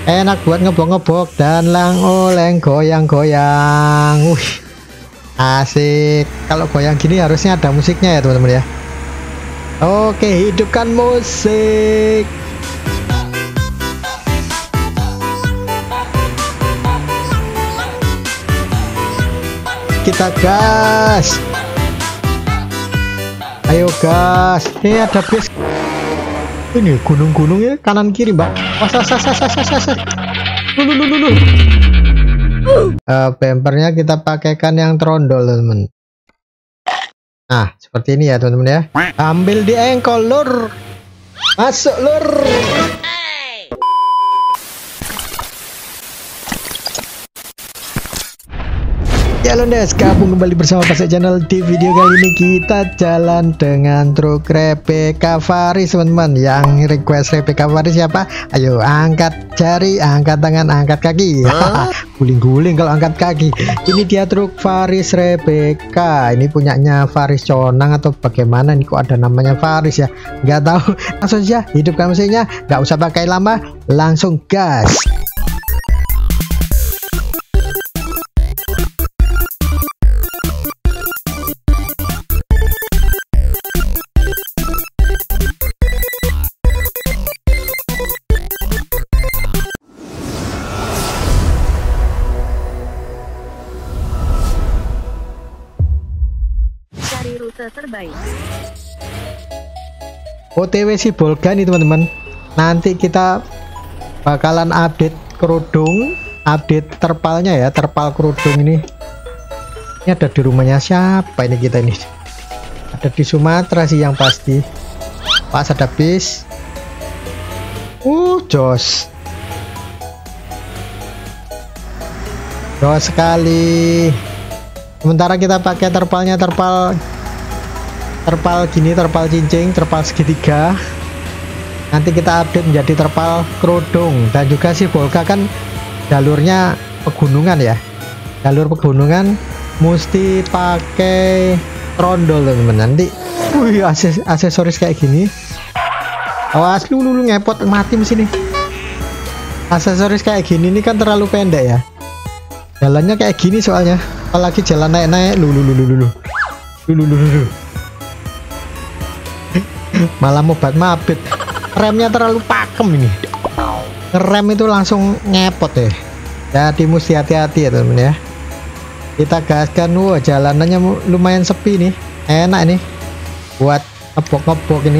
Enak buat ngebok-ngebok dan oleng goyang-goyang. Asik. Kalau goyang gini harusnya ada musiknya ya teman-teman ya. Oke, hidupkan musik. Kita gas. Ayo gas. Ini ada bis. Ini gunung-gunung ya, kanan kiri mbak. Bempernya kita pakaikan yang trondol teman-teman. Nah seperti ini ya teman-teman ya. Ambil di engkol lur. Masuk lur. Halo guys, gabung kembali bersama Pasek Channel. Di video kali ini kita jalan dengan truk Rebecca Faris teman-teman. Yang request Rebecca Faris siapa? Ayo angkat jari, angkat tangan, angkat kaki. Guling-guling kalau angkat kaki. Ini dia truk Faris Rebecca. Ini punyanya Faris Conang atau bagaimana? Ini kok ada namanya Faris ya? Nggak tahu. Langsung saja hidupkan mesinnya. Nggak usah pakai lama, langsung gas. Rute terbaik. OTW Sibolga nih teman-teman. Nanti kita bakalan update kerudung, update terpalnya ya, terpal kerudung ini. Ini ada di rumahnya siapa ini kita ini? Ada di Sumatera sih yang pasti. Pas ada bis. Jos. Jos sekali. Sementara kita pakai terpalnya terpal gini, terpal cincin, terpal segitiga. Nanti kita update menjadi terpal kerudung. Dan juga si Volga kan jalurnya pegunungan ya, jalur pegunungan mesti pakai trondol teman-teman. Nanti aksesoris kayak gini, awas lu ngepot mati mesin nih. Aksesoris kayak gini ini kan terlalu pendek ya, jalannya kayak gini soalnya, apalagi jalan naik-naik lu malah mobat mabit, remnya terlalu pakem ini, rem itu langsung ngepot ya. Jadi mesti hati-hati ya teman-teman ya. Kita gaskan. Wah jalanannya lumayan sepi nih, enak nih buat ngebok-ngebok ini,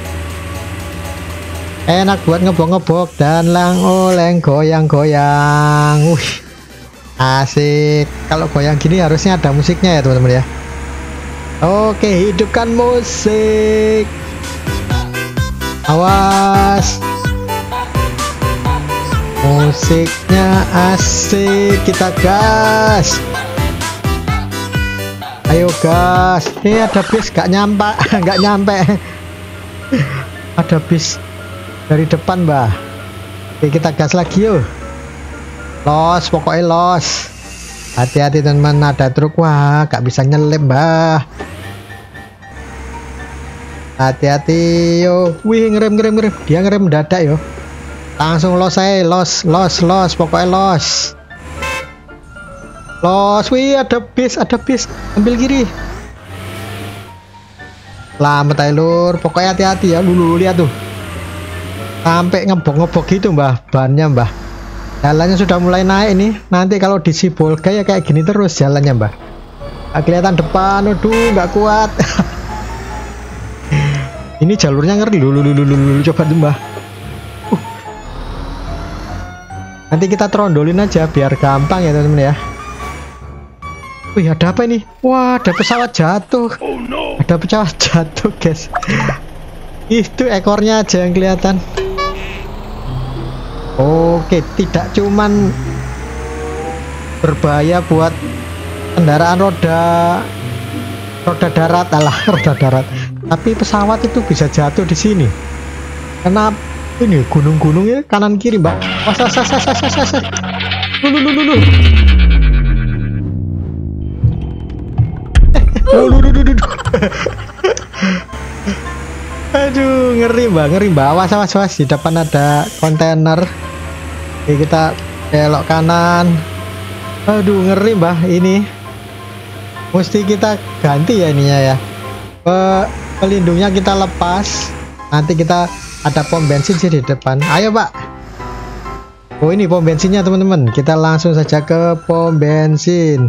enak buat ngebok-ngebok dan oleng goyang-goyang. Asik. Kalau goyang gini harusnya ada musiknya ya teman-teman ya. Oke, hidupkan musik. Awas, musiknya asik. Kita gas. Ayo gas. Ini ada bis gak nyampe. Ada bis dari depan mbah. Oke, kita gas lagi yuk. Los, pokoknya los. Hati-hati teman-teman, ada truk. Wah gak bisa nyelip mbah. Hati-hati yo. Wih ngerem. Dia ngerem mendadak yo. Langsung los saya, los. Pokoknya los. Wih ada bis. Ambil kiri. Selamat aja lur. Pokoknya hati-hati ya. Dulu lihat tuh. Sampai ngebok-ngebok gitu mbah. Bannya mbah. Jalannya sudah mulai naik nih. Nanti kalau di Sibolga ya kayak gini terus jalannya mbah. Kelihatan depan. Aduh nggak kuat. Ini jalurnya ngeri dulu, coba mbah. Nanti kita trondolin aja biar gampang ya teman-teman ya. Wih ada apa ini? Wah ada pesawat jatuh. Ada pesawat jatuh guys. Itu ekornya aja yang kelihatan. Oke, tidak cuman berbahaya buat kendaraan roda darat, roda darat, tapi pesawat itu bisa jatuh di sini. Kenapa? Ini gunung-gunung ya, kanan kiri mbak. Aduh ngeri mbak. Awas di depan ada kontainer. Oke, kita belok kanan. Aduh, ngeri mbah ini. Mesti kita ganti ya ininya ya. Pelindungnya kita lepas. Nanti kita ada pom bensin sih di depan. Ayo pak. Oh ini pom bensinnya teman-teman. Kita langsung saja ke pom bensin.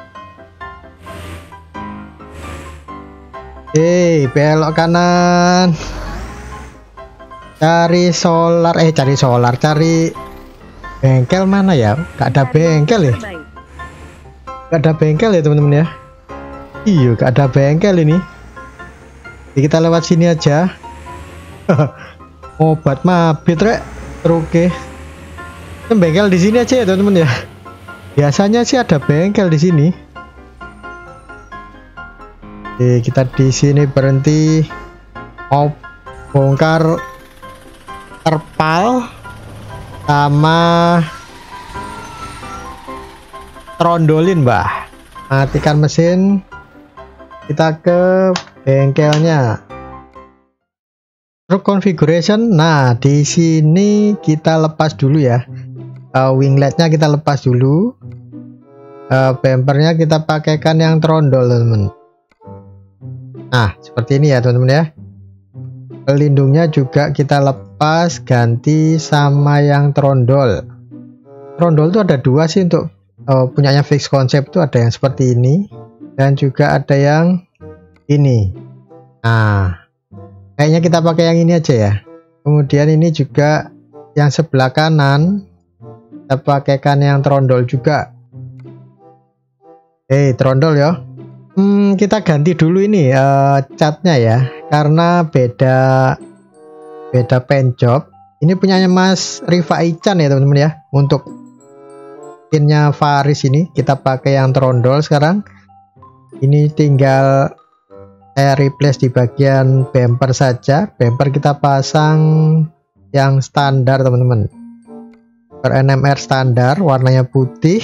Oke, belok kanan. Cari bengkel mana ya? Gak ada bengkel ya? Gak ada bengkel ya teman-teman ya? Iya, gak ada bengkel ini. Jadi kita lewat sini aja. Obat mabit rek. Oke. Bengkel di sini aja ya teman-teman ya. Biasanya sih ada bengkel di sini. Oke, kita di sini berhenti. Mau bongkar terpal sama trondolin mbah. Matikan mesin, kita ke bengkelnya. Truk configuration. Nah di sini kita lepas dulu ya. Wingletnya kita lepas dulu. Bumpernya kita pakaikan yang trondol teman-teman. Nah seperti ini ya teman-teman ya. Pelindungnya juga kita lepas, ganti sama yang trondol. Trondol itu ada dua sih untuk punyanya Fix Concept, tuh ada yang seperti ini dan juga ada yang ini. Nah kayaknya kita pakai yang ini aja ya. Kemudian ini juga yang sebelah kanan kita pakaikan yang trondol juga. Trondol ya. Kita ganti dulu ini catnya ya, karena beda paint job. Ini punyanya Mas Rifai Chan ya teman-teman ya. Untuk skinnya Faris ini kita pakai yang trondol sekarang. Ini tinggal saya replace di bagian bumper saja. Bumper kita pasang yang standar teman-teman, NMR standar, warnanya putih.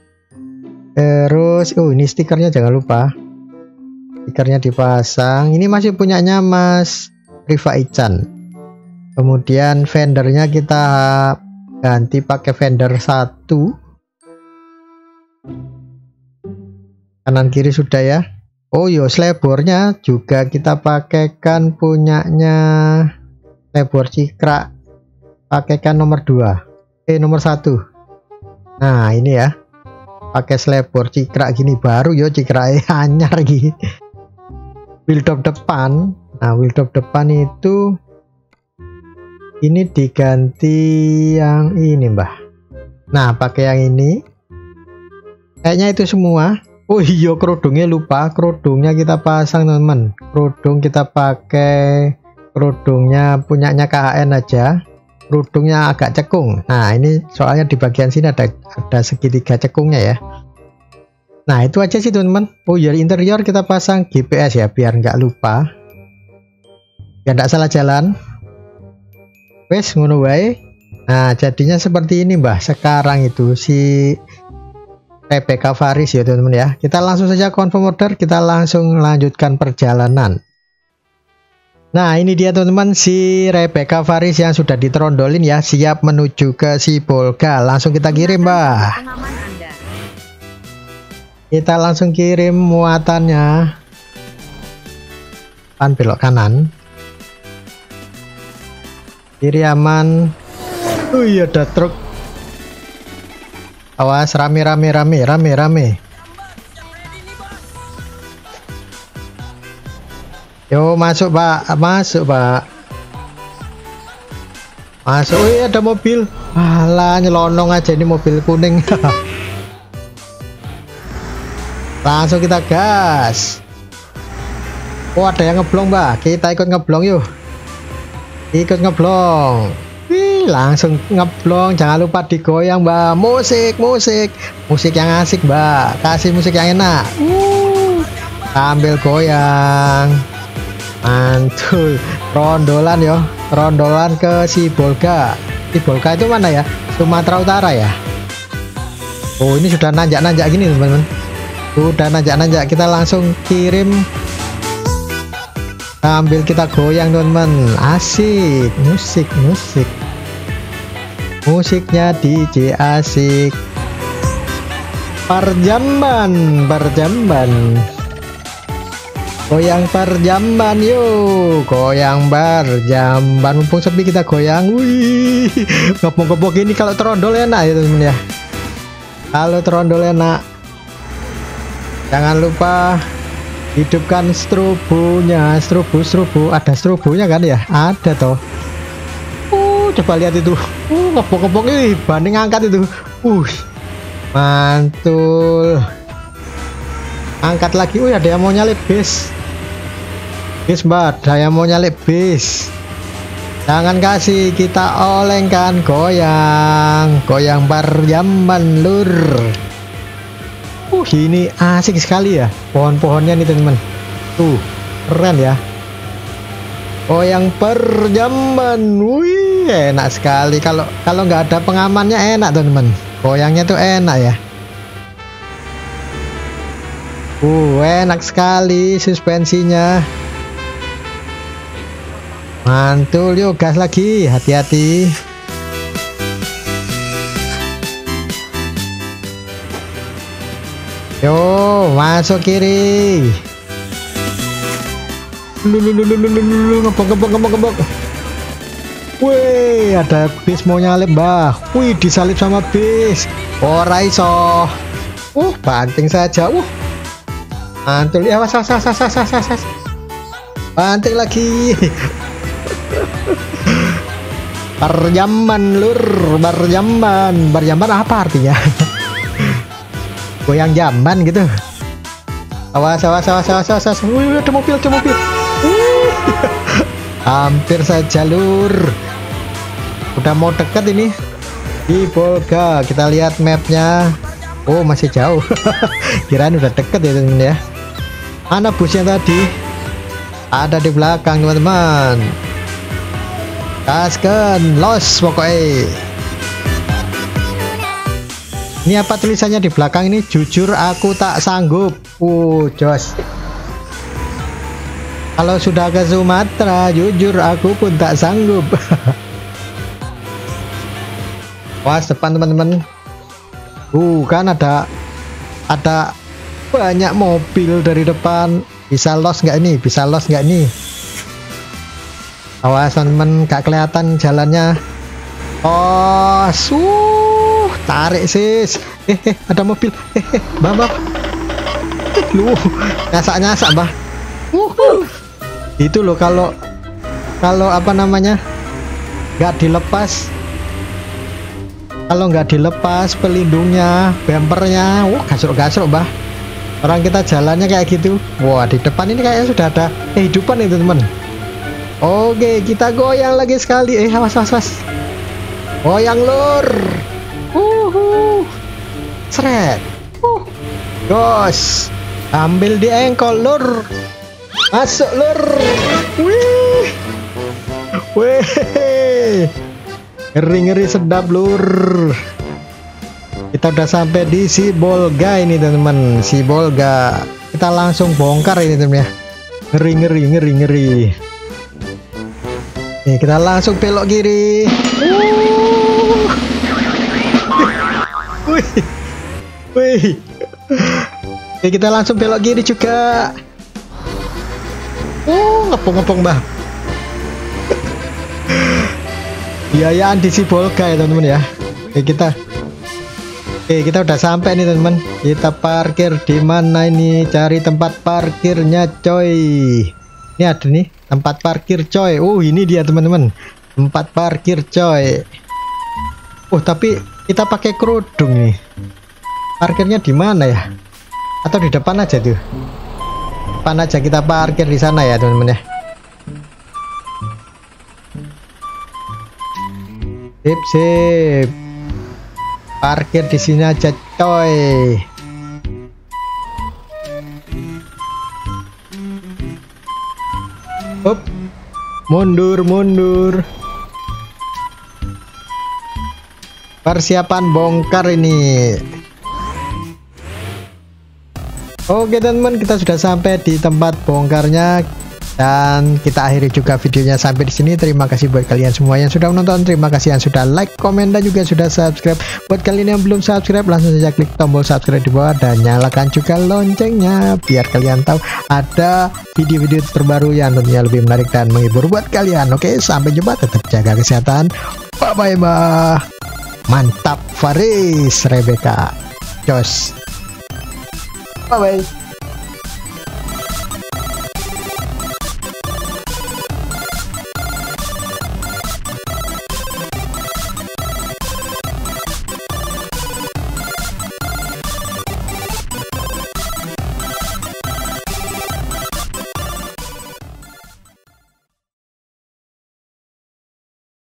Terus ini stikernya jangan lupa, stikernya dipasang. Ini masih punyanya Mas Rifai Chan. Kemudian fendernya kita ganti pakai fender 1. Kanan kiri sudah ya. Oh yo, slebornya juga kita pakaikan punyanya slebor Cikra, pakaikan nomor 2 nomor 1. Nah ini ya, pakai slebor Cikra gini baru yo, Cikra anyar gitu. Wheel top depan. Nah wheel top depan itu ini diganti yang ini mbah. Nah pakai yang ini kayaknya itu semua. Oh iya, kerudungnya lupa, kerudungnya kita pasang teman-teman. Kerudung kita pakai kerudungnya punyanya KHN aja. Kerudungnya agak cekung. Nah ini soalnya di bagian sini ada segitiga cekungnya ya. Nah itu aja sih teman-teman. Oh ya, interior kita pasang GPS ya biar nggak lupa, biar nggak salah jalan. Wes ngono wae. Nah jadinya seperti ini mbah sekarang itu si Rebecca Faris ya teman-teman ya. Kita langsung saja confirm order, kita langsung lanjutkan perjalanan. Nah ini dia teman-teman si Rebecca Faris yang sudah ditrondolin ya, siap menuju ke Sibolga. Langsung kita kirim mbah. Kita langsung kirim muatannya. Belok kanan, kiri aman. Oh iya ada truk. Awas, rame. Yo masuk pak, masuk. Oh iya ada mobil. Alah nyelonong aja ini mobil kuning. Langsung kita gas. Oh ada yang ngeblong mbak, kita ikut ngeblong yuk. Ikut ngeblong. Wih, langsung ngeblong, jangan lupa digoyang mbak. Musik yang asik mbak, kasih musik yang enak. Sambil goyang, mantul. Rondolan yo, rondolan ke Sibolga. Sibolga itu mana ya? Sumatera Utara ya. Oh ini sudah nanjak gini teman-teman. Sudah nanjak, kita langsung kirim sambil kita goyang teman-teman. Asik, musik. Musiknya DJ asik. Parjamban, parjamban. Goyang parjamban yuk, goyang parjamban. Mumpung sepi kita goyang. Wih, ngepok-ngepok ini kalau terondol enak ya teman-teman ya. Kalau terondol enak. Jangan lupa hidupkan strobonya. Strobo, ada strobonya kan ya? Ada toh. Coba lihat itu. Ngepok-ngepok ini banding angkat itu. Mantul. Angkat lagi. Ada yang mau nyalip bis. Bis mbak, ada yang mau nyalip bis. Jangan kasih, kita olengkan. Goyang, goyang parjamban lur. Ini asik sekali ya pohon-pohonnya nih teman-teman. Tuh keren ya. Goyang parjamban. Wih, enak sekali. Kalau nggak ada pengamannya enak teman-teman. Goyangnya tuh enak ya. Enak sekali suspensinya. Mantul, yuk gas lagi, hati-hati. Yo, masuk kiri. Ngebok. Wih, ada bis mau nyalip bah. Wih, disalip sama bis. Ora iso. Banting saja. Mantul ya, was. Banting lagi. Parjamban lur, parjamban apa artinya? Goyang jamban gitu. Awas. Wih, ada mobil. Hampir saja lur. Udah mau deket ini di Volga. Kita lihat mapnya. Masih jauh. Kirain udah deket ya teman-teman ya. Mana busnya tadi? Ada di belakang teman-teman. Gaskan, los pokoknya. Ini apa tulisannya di belakang ini? Jujur aku tak sanggup. Jos. Kalau sudah ke Sumatera, jujur aku pun tak sanggup. Wah, depan teman-teman. Kan ada banyak mobil dari depan. Bisa los nggak ini? Awas teman-teman, gak kelihatan jalannya. Tarik sis. Ada mobil. Mbak. Lu nyasak mbak. Itu loh kalau apa namanya nggak dilepas. Kalau nggak dilepas pelindungnya, bempernya, gasruk mbak. Orang kita jalannya kayak gitu. Di depan ini kayaknya sudah ada kehidupan itu teman. Oke, kita goyang lagi sekali. Awas. Goyang lur. Seret. Gos. Ambil di engkol lur. Masuk lur. Wih. Ngeri sedap lur. Kita udah sampai di Sibolga ini teman-teman. Sibolga. Kita langsung bongkar ini teman ya. Ngeri. Kita langsung belok kiri. Wih. Kita langsung belok kiri juga. Ngepong mbah. Biayaan di Sibolga ya teman-teman ya. Kita udah sampai nih teman-teman. Kita parkir di mana ini? Cari tempat parkirnya coy. Ini ada nih tempat parkir coy. Ini dia teman-teman. Tempat parkir coy. Tapi kita pakai kerudung nih. Parkirnya di mana ya? Atau di depan aja tuh? Depan aja kita parkir di sana ya teman-teman ya. Sip. Parkir di sini aja coy. Mundur. Persiapan bongkar ini. Oke teman-teman, kita sudah sampai di tempat bongkarnya. Dan kita akhiri juga videonya sampai di sini. Terima kasih buat kalian semua yang sudah menonton. Terima kasih yang sudah like, komen, dan juga sudah subscribe. Buat kalian yang belum subscribe, langsung saja klik tombol subscribe di bawah dan nyalakan juga loncengnya biar kalian tahu ada video-video terbaru yang tentunya lebih menarik dan menghibur buat kalian. Oke, sampai jumpa. Tetap jaga kesehatan. Bye bye. Mantap, Faris, Rebecca. Jos. Bye bye.